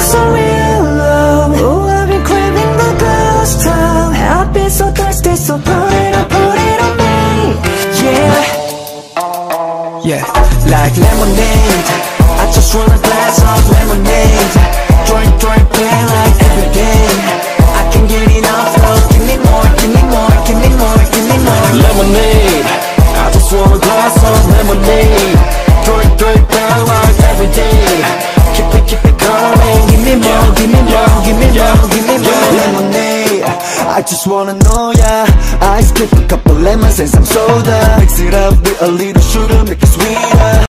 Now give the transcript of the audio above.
so real love. Oh, I've been craving the ghost town. I've been so thirsty, so put it on me. Yeah, like lemonade, I just want a glass of lemonade. Drink, play like every day. I can't get enough love, give me more, give me more, give me more, give me more. Lemonade, I just want a glass of lemonade. Drink, play like every day. Keep it coming, give me more, give me more, give me more, give me more. Lemonade, I just wanna know, yeah. I skip a couple lemons and some soda. Mix it up with a little sugar, make it sweeter.